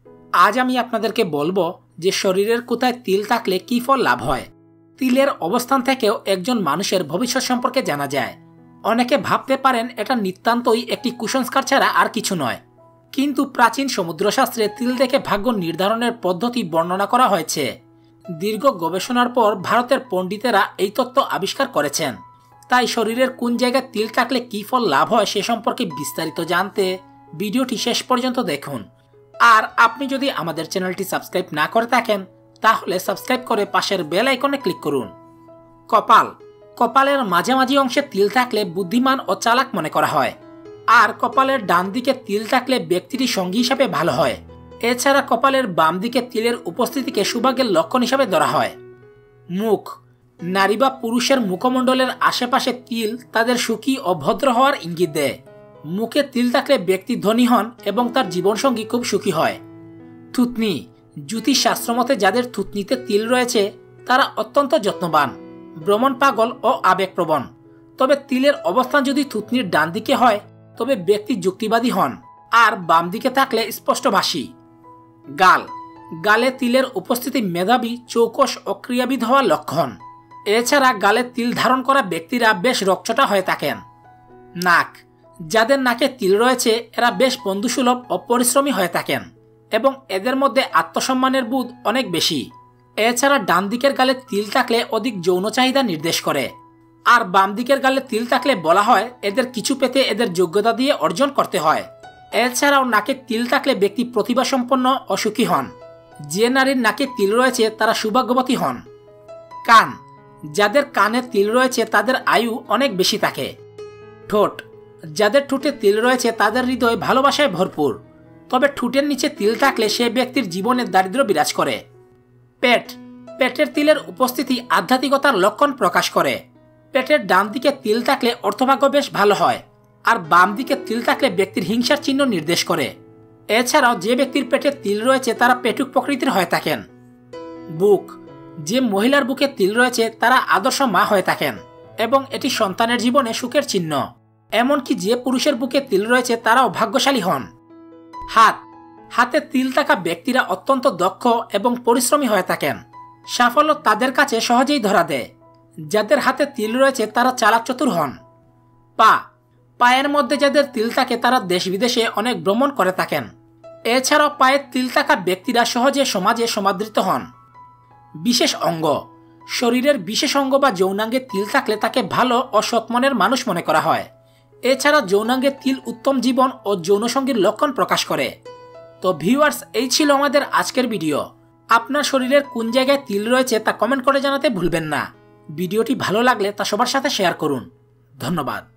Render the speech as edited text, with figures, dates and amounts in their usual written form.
আজ আমি আপনাদেরকে বলবো যে শরীরের কোথায় তিল থাকলে কি ফল লাভ হয়। তিলের অবস্থান থেকেও একজন মানুষের ভবিষ্যৎ সম্পর্কে জানা যায়। অনেকে ভাবতে পারেন এটা নিতান্তই একটি কুসংস্কার ছাড়া আর কিছু নয়, কিন্তু প্রাচীন সমুদ্রশাস্ত্রে তিল দেখে ভাগ্য নির্ধারণের পদ্ধতি বর্ণনা করা হয়েছে। দীর্ঘ গবেষণার পর ভারতের পণ্ডিতেরা এই তত্ত্ব আবিষ্কার করেছেন। তাই শরীরের কোন জায়গায় তিল থাকলে কি ফল লাভ হয় সে সম্পর্কে বিস্তারিত জানতে ভিডিওটি শেষ পর্যন্ত দেখুন। আর আপনি যদি আমাদের চ্যানেলটি সাবস্ক্রাইব না করে থাকেন তাহলে সাবস্ক্রাইব করে পাশের বেল আইকনে ক্লিক করুন। কপাল। কপালের মাঝামাঝি অংশে তিল থাকলে বুদ্ধিমান ও চালাক মনে করা হয়। আর কপালের ডান দিকে তিল থাকলে ব্যক্তিটি সঙ্গী হিসাবে ভালো হয়। এছাড়া কপালের বাম দিকে তিলের উপস্থিতিকে সৌভাগ্যের লক্ষণ হিসাবে ধরা হয়। মুখ। নারী বা পুরুষের মুখমণ্ডলের আশেপাশে তিল তাদের সুখী ও ভদ্র হওয়ার ইঙ্গিত দেয়। মুখে তিল থাকলে ব্যক্তি ধনী হন এবং তার জীবনসঙ্গী খুব সুখী হয়। থুতনি। জ্যোতিষ শাস্ত্রমতে যাদের থুতনিতে তিল রয়েছে তারা অত্যন্ত যত্নবান, ভ্রমণ পাগল ও আবেগপ্রবণ। তবে তিলের অবস্থান যদি থুতনির ডান দিকে হয় তবে ব্যক্তি যুক্তিবাদী হন, আর বাম দিকে থাকলে স্পষ্টভাষী। গাল। গালে তিলের উপস্থিতি মেধাবী, চৌকস ও ক্রিয়াবিদ হওয়ার লক্ষণ। এছাড়া গালে তিল ধারণ করা ব্যক্তিরা বেশ রকচটা হয়ে থাকেন। নাক। যাদের নাকে তিল রয়েছে এরা বেশ বন্ধুসুলভ ও পরিশ্রমী হয়ে থাকেন এবং এদের মধ্যে আত্মসম্মানের বোধ অনেক বেশি। এছাড়া ডান দিকের গালে তিল থাকলে অধিক যৌন চাহিদা নির্দেশ করে, আর বাম দিকের গালে তিল থাকলে বলা হয় এদের কিছু পেতে এদের যোগ্যতা দিয়ে অর্জন করতে হয়। এছাড়াও নাকে তিল থাকলে ব্যক্তি প্রতিভাসম্পন্ন ও সুখী হন। যে নারীর নাকে তিল রয়েছে তারা সৌভাগ্যবতী হন। কান। যাদের কানে তিল রয়েছে তাদের আয়ু অনেক বেশি থাকে। ঠোঁট। যাদের ঠোঁটে তিল রয়েছে তাদের হৃদয় ভালোবাসায় ভরপুর, তবে ঠোঁটের নিচে তিল থাকলে সে ব্যক্তির জীবনে দারিদ্র্য বিরাজ করে। পেট। পেটের তিলের উপস্থিতি আধ্যাত্মিকতার লক্ষণ প্রকাশ করে। পেটের ডান দিকে তিল থাকলে অর্থভাগ্য বেশ ভালো হয়, আর বাম দিকে তিল থাকলে ব্যক্তির হিংসার চিহ্ন নির্দেশ করে। এছাড়াও যে ব্যক্তির পেটে তিল রয়েছে তারা পেটুক প্রকৃতির হয়ে থাকেন। বুক। যে মহিলার বুকে তিল রয়েছে তারা আদর্শ মা হয়ে থাকেন এবং এটি সন্তানের জীবনে সুখের চিহ্ন। এমনকি যে পুরুষের বুকে তিল রয়েছে তারাও ভাগ্যশালী হন। হাত। হাতে তিল থাকা ব্যক্তিরা অত্যন্ত দক্ষ এবং পরিশ্রমী হয়ে থাকেন। সাফল্য তাদের কাছে সহজেই ধরা দেয়। যাদের হাতে তিল রয়েছে তারা চালাক চতুর হন। পা। পায়ের মধ্যে যাদের তিল থাকে তারা দেশ বিদেশে অনেক ভ্রমণ করে থাকেন। এছাড়াও পায়ের তিল থাকা ব্যক্তিরা সহজে সমাজে সমাদৃত হন। বিশেষ অঙ্গ। শরীরের বিশেষ অঙ্গ বা যৌনাঙ্গে তিল থাকলে তাকে ভালো ও সৎমনের মানুষ মনে করা হয়। এছাড়া যৌনাঙ্গে তিল উত্তম জীবন ও যৌনসঙ্গীর লক্ষণ প্রকাশ করে। তো ভিউয়ার্স, এই ছিল আমাদের আজকের ভিডিও। আপনার শরীরের কোন জায়গায় তিল রয়েছে তা কমেন্ট করে জানাতে ভুলবেন না। ভিডিওটি ভালো লাগলে তা সবার সাথে শেয়ার করুন। ধন্যবাদ।